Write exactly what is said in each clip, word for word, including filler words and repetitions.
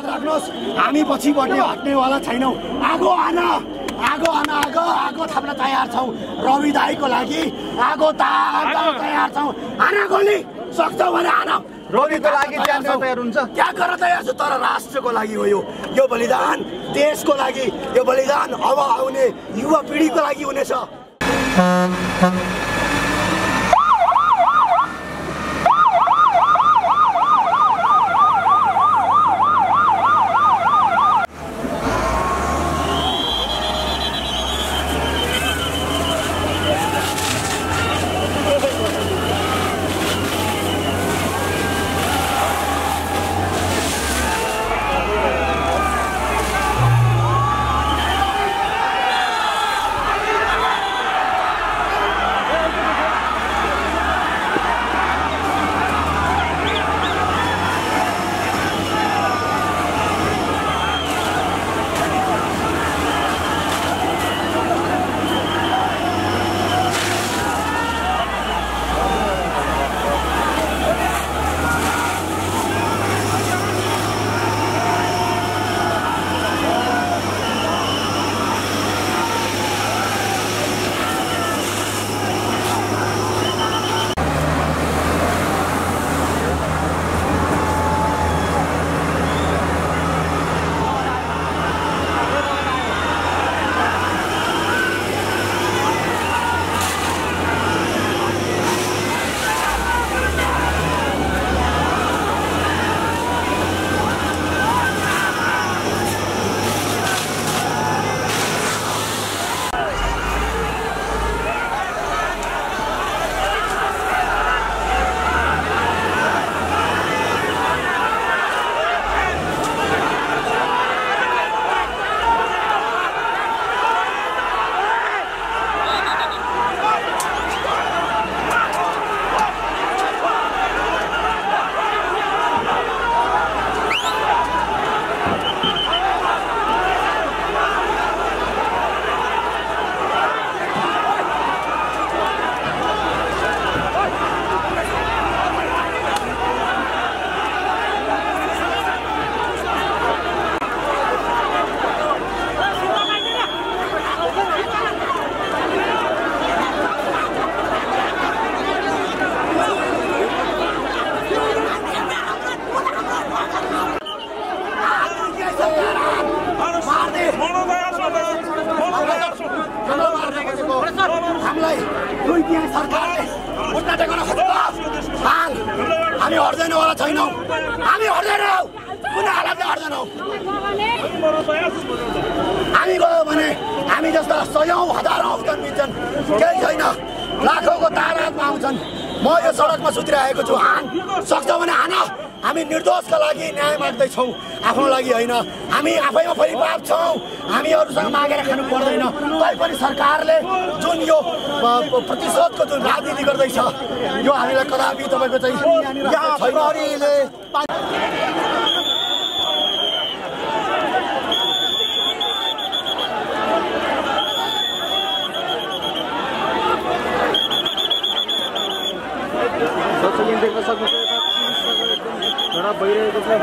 याद राख्नुहोस् हामी पछि बढ्ने हट्नेवाला छैनौँ। आगो आन आगो आन आगो आगो थाप्न तयार छौँ। रवि दाईको लागि आगो ताप्न तयार छौँ। आन गोली सक्छौ भने आन। रविको लागि त्याग गर्न तयार हुन्छ? त्याग गर्न तयार छु, तर राष्ट्रको लागि हो। यो यो बलिदान देशको लागि, यो बलिदान अब आउने युवा पिँढीको लागि हुनेछ। हामीलाई दुई तिहाई सरकारले उठ्न टेक्न खोज्छ। हामी हट्दैनवाला छैनौँ, हामी हट्दैनौँ, कुनै हालतले हट्दैनौँ। हामी गयो भने हामी जस्ता सयौँ हजारौँ जन्मिन्छन्, केही छैन। लाखौँको तारातमा आउँछन्। म यो सडकमा सुतिरहेको छु, हान सक्छौ भने हान। हामी निर्दोषका लागि न्याय माग्दैछौँ, आफ्नो लागि होइन। हामी आफैमा फेरि पाप छौँ, हामी अरूसँग मागेर खानु पर्दैन। तैपनि सरकारले जुन यो प्रतिशोधको जुन राजनीति गर्दैछ, यो हामीलाई कदापि तपाईँको चाहिँ प्रहरीले देख्न सक्नुहुन्छ झडप भइरहेको छ।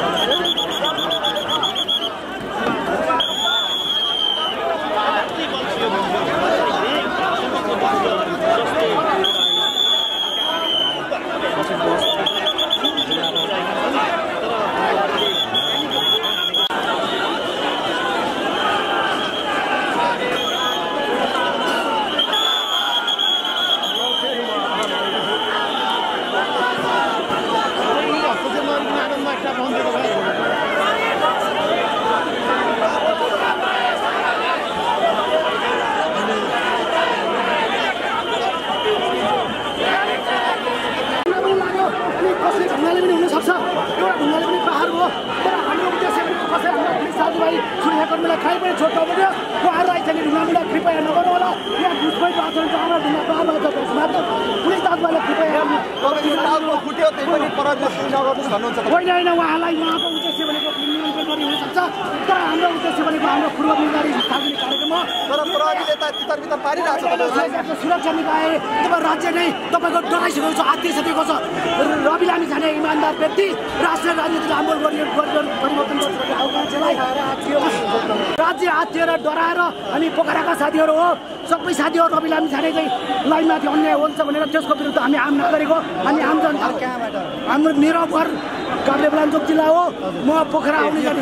साथीभाइ खाइ पनि छोड्नु पर्यो। उहाँहरू आइसके ढुङ्गामुढा कृपया नगर्नु होला। यहाँ घुसपैठ आचरण छ, हाम्रो ढुङ्गा पाहाडमा छ मात्र पुलिस दाजुभाइलाई कृपया फुट्यो त्यही पनि परदर्शी नगर्नुहोस् भन्नुहुन्छ। होइन होइन, उहाँलाई उहाँको उद्देश्य भनेको नियन्त्रण गर्ने हुनसक्छ, तर हाम्रो उद्देश्य भनेको हाम्रो पूर्व निर्धारित सार्वजनिक कार्यक्रम म तर प्रहरीले त तितर पारिरहेको छ तपाईहरुलाई सुरक्षा निकाय तपाईँ राज्य नै तपाईँको डराइसकेको छ आत्तिसकेको छ रवि लामी छाने इमान्दार व्यक्ति राष्ट्रिय राजनीतिले आन्दोलन गर्ने परिवर्तन गर्छ आउने मान्छेलाई राज्य आत्तिएर डराएर हामी पोखराका साथीहरू हो सबै साथीहरू रवि लामी छाने चाहिँ लाइनमाथि अन्याय हुन्छ भनेर त्यसको विरुद्ध हामी आम नगरेको हामी आम जनता हाम्रो मेरो घर काभ्रेपलाञ्चोक जिल्ला हो म पोखरा आउने जाने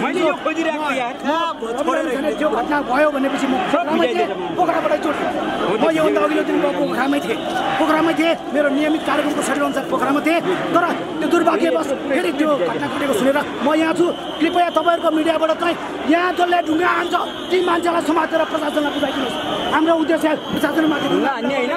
त्यो घटना भयो भनेपछि म पोखराबाट जोड्छु म योभन्दा अघिल्लो दिन म पोखरामै थिएँ पोखरामै थिएँ मेरो नियमित कार्यक्रमको सेड्युल अनुसार पोखरामा थिएँ तर त्यो दुर्भाग्यवश फेरि त्यो घटना घटेको सुनेर म यहाँ छु कृपया तपाईँहरूको मिडियाबाट चाहिँ यहाँ जसले ढुङ्गा हान्छ ती मान्छेलाई समातेर प्रशासनलाई बुझाइदिनुहोस् हाम्रो उद्देश्य प्रशासनमाथि ढुङ्गा हान्ने होइन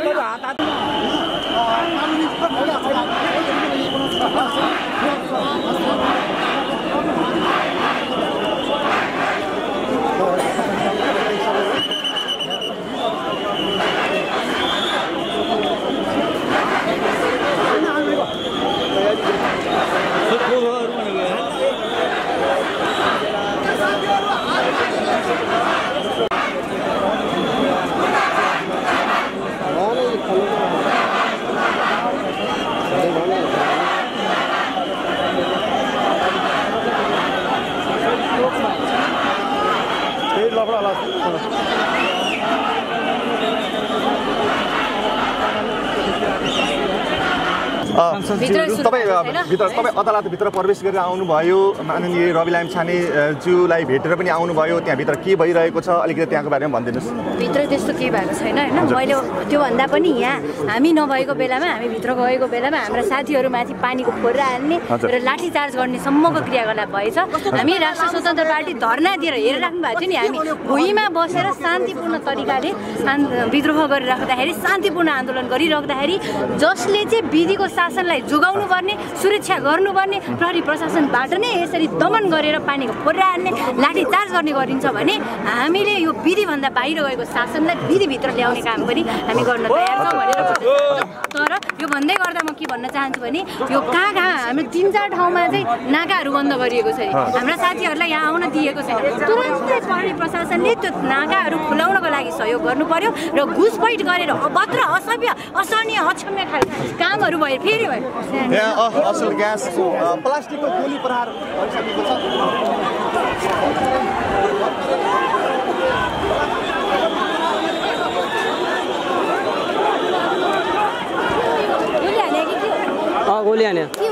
तपाईँ अदालतभित्र प्रवेश गरेर आउनुभयो माननीय रवि लामी छाने ज्यूलाई भेटेर पनि आउनुभयो त्यहाँभित्र के भइरहेको छ अलिकति त्यहाँको बारेमा भनिदिनुहोस् भित्र त्यस्तो केही भएको छैन होइन मैले त्योभन्दा पनि यहाँ हामी नभएको बेलामा हामी भित्र गएको बेलामा हाम्रा साथीहरूमाथि पानीको फोर्रा हाल्ने र लाठीचार्ज गर्ने सम्मको क्रियाकलाप भएछ हामी राष्ट्रिय स्वतन्त्र पार्टी धर्ना दिएर हेरिराख्नु भएको थियो नि हामी भुइँमा बसेर शान्तिपूर्ण तरिकाले विद्रोह गरिराख्दाखेरि शान्तिपूर्ण आन्दोलन गरिराख्दाखेरि जसले चाहिँ विधिको शासनलाई जोगाउनु पर्ने सुरक्षा गर्नुपर्ने प्रहरी प्रशासनबाट नै यसरी दमन गरेर पानीको फोर्रा हाल्ने लाठीचार्ज गर्ने गरिन्छ भने हामीले यो विधिभन्दा बाहिर गएको शासनलाई विधिभित्र ल्याउने काम पनि हामी गर्न तयार छौँ भनेर तर यो भन्दै गर्दा म के भन्न चाहन्छु भने यो कहाँ कहाँ हाम्रो तिन चार ठाउँमा चाहिँ नाकाहरू बन्द गरिएको छ हाम्रा साथीहरूलाई यहाँ आउन दिएको छैन तुरन्तै प्रहरी प्रशासनले त्यो नाकाहरू खुलाउनको लागि सहयोग गर्नु पर्यो र घुसपैठ गरेर अभद्र असभ्य असहनीय अक्षम्य खालको कामहरू भयो फेरि भयो असल ग्यास प्लास्टिकको गोली प्रहार भइसकेको छ गोली हाने